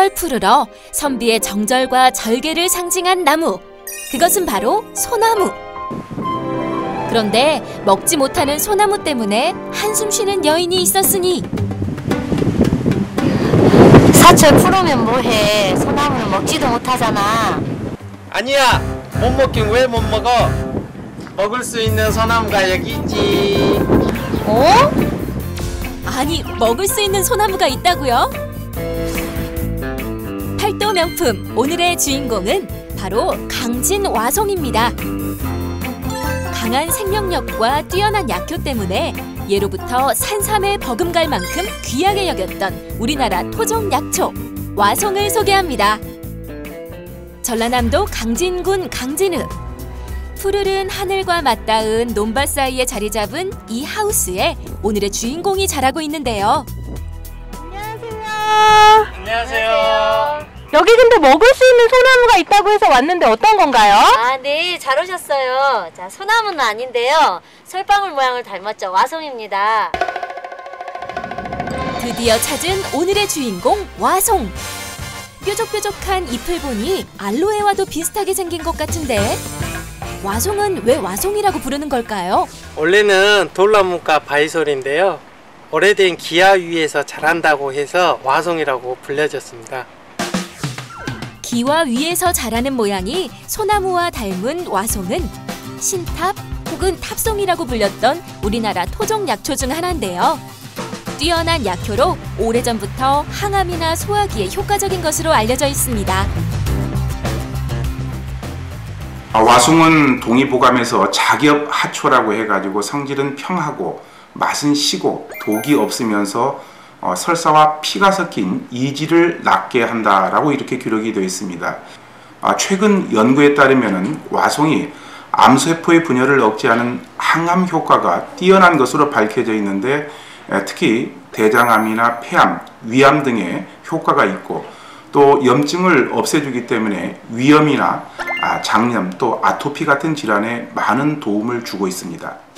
푸르덜 푸르러 선비의 정절과 절개를 상징한 나무. 그것은 바로 소나무. 그런데 먹지 못하는 소나무 때문에 한숨 쉬는 여인이 있었으니 사철 풀으면 뭐해. 소나무는 먹지도 못하잖아. 아니야, 못 먹긴 왜 못 먹어? 먹을 수 있는 소나무가 여기 있지. 어? 아니, 먹을 수 있는 소나무가 있다고요? 팔도 명품 오늘의 주인공은 바로 강진와송입니다. 강한 생명력과 뛰어난 약효 때문에 예로부터 산삼에 버금갈 만큼 귀하게 여겼던 우리나라 토종 약초 와송을 소개합니다. 전라남도 강진군 강진읍. 푸르른 하늘과 맞닿은 논밭 사이에 자리 잡은 이 하우스에 오늘의 주인공이 자라고 있는데요. 안녕하세요. 안녕하세요. 여기 근데 먹을 수 있는 소나무가 있다고 해서 왔는데 어떤 건가요? 아, 네, 잘 오셨어요. 자, 소나무는 아닌데요. 솔방울 모양을 닮았죠. 와송입니다. 드디어 찾은 오늘의 주인공 와송. 뾰족뾰족한 잎을 보니 알로에와도 비슷하게 생긴 것 같은데 와송은 왜 와송이라고 부르는 걸까요? 원래는 돌나무과 바이솔인데요. 오래된 기아 위에서 자란다고 해서 와송이라고 불려졌습니다. 기와 위에서 자라는 모양이 소나무와 닮은 와송은 신탑 혹은 탑송이라고 불렸던 우리나라 토종 약초 중 하나인데요. 뛰어난 약효로 오래전부터 항암이나 소화기에 효과적인 것으로 알려져 있습니다. 와송은 동의보감에서 작엽하초라고 해가지고 성질은 평하고 맛은 시고 독이 없으면서 설사와 피가 섞인 이지를 낫게 한다라고 이렇게 기록이 되어 있습니다. 최근 연구에 따르면 와송이 암세포의 분열을 억제하는 항암 효과가 뛰어난 것으로 밝혀져 있는데 특히 대장암이나 폐암, 위암 등의 효과가 있고 또 염증을 없애주기 때문에 위염이나 장염 또 아토피 같은 질환에 많은 도움을 주고 있습니다.